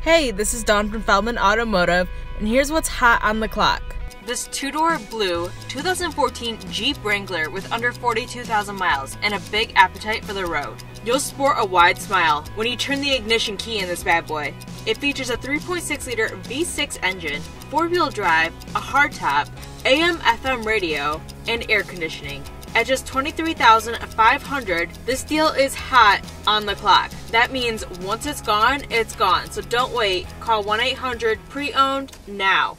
Hey, this is Dawn from Feldman Automotive, and here's what's hot on the clock. This two-door blue 2014 Jeep Wrangler with under 42,000 miles and a big appetite for the road. You'll sport a wide smile when you turn the ignition key in this bad boy. It features a 3.6-liter V6 engine, 4-wheel drive, a hardtop, AM/FM radio, and air conditioning. At just $23,500, this deal is hot on the clock. That means once it's gone, so don't wait. Call 1-800-PRE-OWNED now.